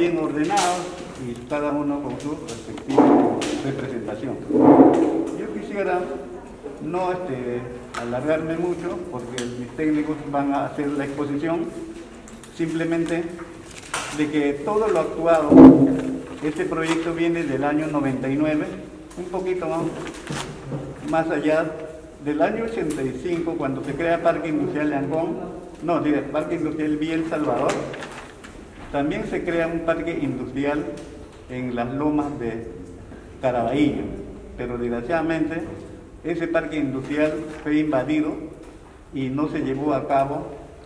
bien ordenados y cada uno con su respectiva representación. Yo quisiera no alargarme mucho porque mis técnicos van a hacer la exposición, simplemente de que todo lo actuado, este proyecto viene del año 99, un poquito más allá del año 85, cuando se crea Parque Industrial Ancón, Parque Industrial Vía El Salvador. También se crea un parque industrial en las lomas de Caraballo, pero desgraciadamente ese parque industrial fue invadido y no se llevó a cabo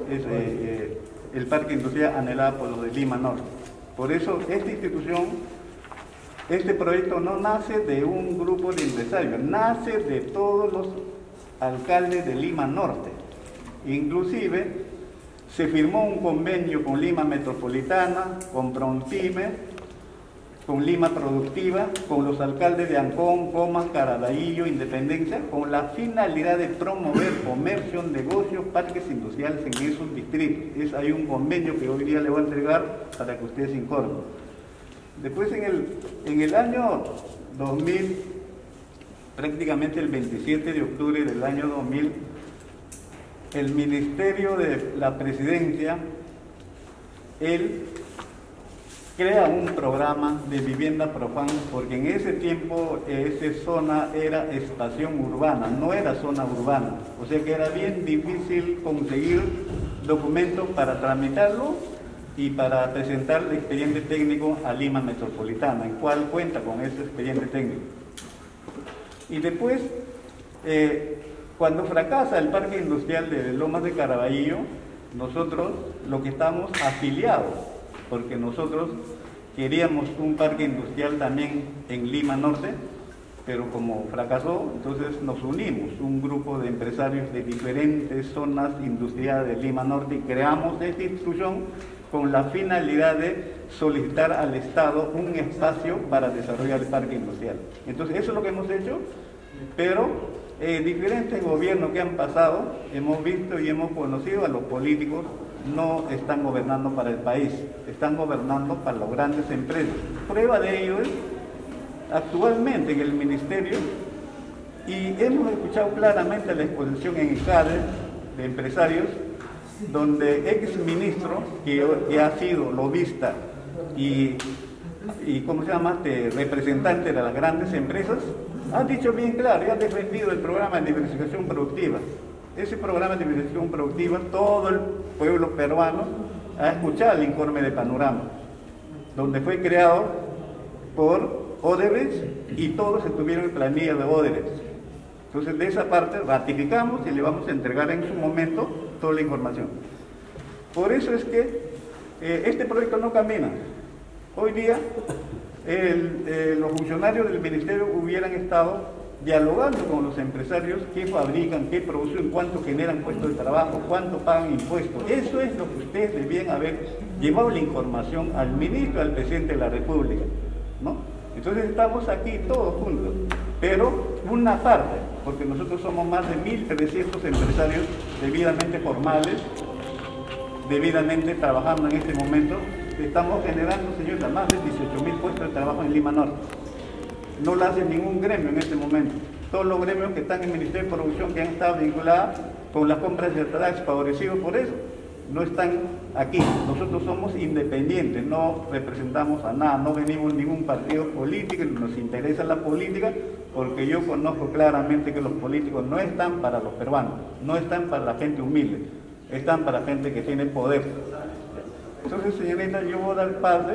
el parque industrial anhelado por los de Lima Norte. Por eso esta institución, este proyecto no nace de un grupo de empresarios, nace de todos los alcaldes de Lima Norte. Inclusive se firmó un convenio con Lima Metropolitana, con Prontime, con Lima Productiva, con los alcaldes de Ancón, Comas, Caraballo, Independencia, con la finalidad de promover comercio, negocios, parques industriales en esos distritos. Hay un convenio que hoy día le voy a entregar para que ustedes se informen. Después en el año 2000, prácticamente el 27 de octubre del año 2000, el Ministerio de la Presidencia, él crea un programa de vivienda profana, porque en ese tiempo esa zona era estación urbana, no era zona urbana, o sea que era bien difícil conseguir documentos para tramitarlo y para presentar el expediente técnico a Lima Metropolitana, el cual cuenta con ese expediente técnico. Y después, cuando fracasa el parque industrial de Lomas de Caraballo, nosotros lo que estamos afiliados, porque nosotros queríamos un parque industrial también en Lima Norte, pero como fracasó, entonces nos unimos, un grupo de empresarios de diferentes zonas industriales de Lima Norte, y creamos esta institución con la finalidad de solicitar al Estado un espacio para desarrollar el parque industrial. Entonces eso es lo que hemos hecho, pero diferentes gobiernos que han pasado, hemos visto y hemos conocido a los políticos, no están gobernando para el país, están gobernando para las grandes empresas. Prueba de ello es actualmente en el Ministerio, y hemos escuchado claramente la exposición en ICADE de empresarios, donde ex ministro que ha sido lobista y ¿cómo se llama?, representante de las grandes empresas, ha dicho bien claro y ha defendido el programa de diversificación productiva. Ese programa de diversificación productiva, todo el pueblo peruano ha escuchado el informe de Panorama, donde fue creado por Odebrecht y todos estuvieron en planilla de Odebrecht. Entonces, de esa parte ratificamos y le vamos a entregar en su momento toda la información. Por eso es que este proyecto no camina. Hoy día los funcionarios del ministerio hubieran estado dialogando con los empresarios, qué fabrican, qué producen, cuánto generan puestos de trabajo, cuánto pagan impuestos. Eso es lo que ustedes debían haber llevado la información al ministro, al presidente de la República, ¿no? Entonces estamos aquí todos juntos, pero una parte, porque nosotros somos más de 1.300 empresarios debidamente formales, debidamente trabajando en este momento. Estamos generando, señora, más de 18.000 puestos de trabajo en Lima Norte. No lo hace ningún gremio en este momento. Todos los gremios que están en el Ministerio de Producción, que han estado vinculados con las compras de trajes, favorecidos por eso, no están aquí. Nosotros somos independientes, no representamos a nada, no venimos de ningún partido político, nos interesa la política, porque yo conozco claramente que los políticos no están para los peruanos, no están para la gente humilde, están para gente que tiene poder. Entonces, señorita, yo voy a dar pase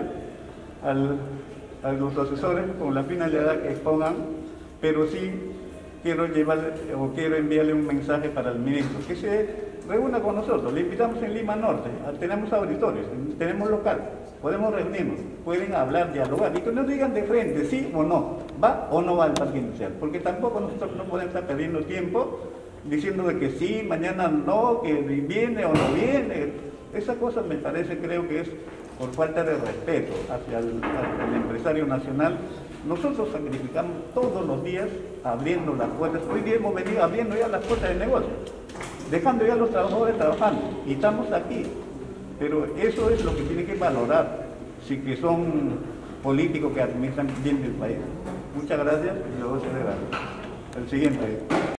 a los asesores con la finalidad que expongan, pero sí quiero enviarle un mensaje para el ministro, que se reúna con nosotros. Le invitamos en Lima Norte, tenemos auditorios, tenemos local, podemos reunirnos, pueden hablar, dialogar, y que nos digan de frente sí o no, va o no va al parque industrial, porque tampoco nosotros no podemos estar perdiendo tiempo diciendo de que sí, mañana no, que viene o no viene. Esa cosa me parece, creo que es por falta de respeto hacia el empresario nacional. Nosotros sacrificamos todos los días abriendo las puertas. Hoy día hemos venido abriendo ya las puertas del negocio, dejando ya a los trabajadores trabajando, y estamos aquí. Pero eso es lo que tiene que valorar sí que son políticos que administran bien el país. Muchas gracias y luego se le da. El siguiente.